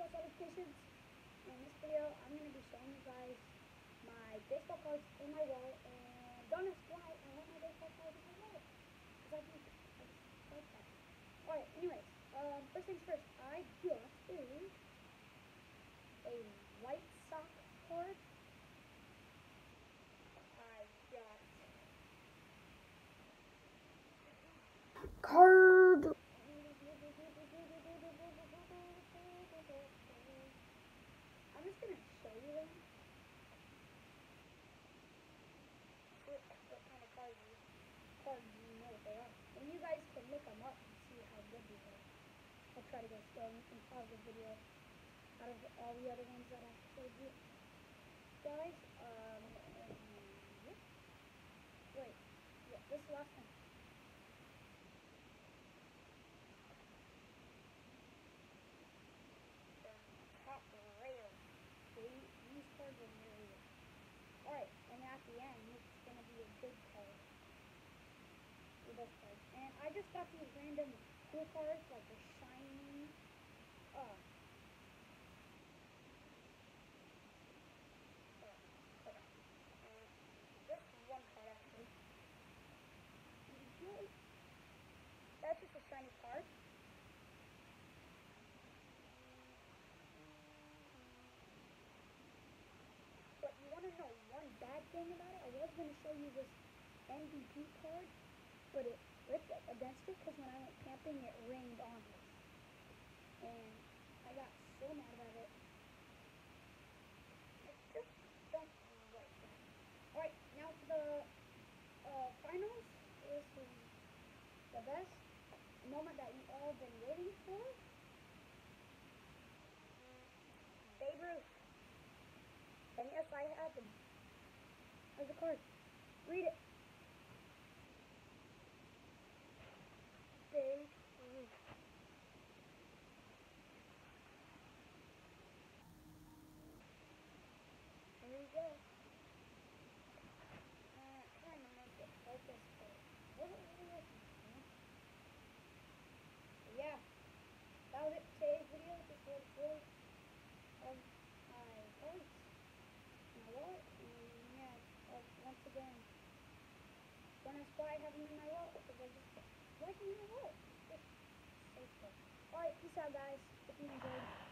post notifications. In this video, I'm going to be showing you guys my baseball cards in my wallet, and don't ask why I have my baseball cards in my wallet, because I just like that. Alright, anyways, first things first, I got a White Sox card. I got card. I'm just gonna show you them. What kind of cards you know what they are. And you guys can look them up and see how good these are. I'll try to go slow and pause the video out of all the other ones that I showed you guys. Wait, yeah, this is the last one. Top rare. These cards are rare. Alright, and at the end, it's gonna be a good card. With those cards. And I just got these random cool cards, like the shiny, just one card actually. That's just a shiny card. But you want to know one bad thing about it? I was going to show you this MVP card, but it ripped against it because when I went camping, it rained on it. And I got so mad about it. It's just don't right. Alright, now for the finals. This is the best moment that you all been waiting for. Babe Ruth. And yes, I have them. There's a card. Read it. Babe Ruth. There you go. Trying to make it focus, but wasn't really working. Yeah, that was it for today's video. This was full of my cards, my wallet, and yeah, once again, don't ask why I have them in my wallet, because I just like them in my wallet. It's just so cool. Alright, peace out guys, if you enjoyed.